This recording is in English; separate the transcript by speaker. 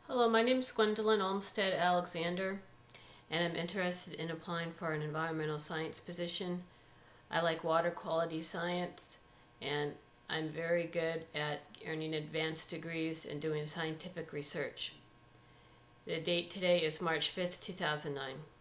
Speaker 1: Hello, my name is Gwendolyn Olmsted Alexander, and I'm interested in applying for an environmental science position. I like water quality science, and I'm very good at earning advanced degrees and doing scientific research. The date today is March 5th, 2009.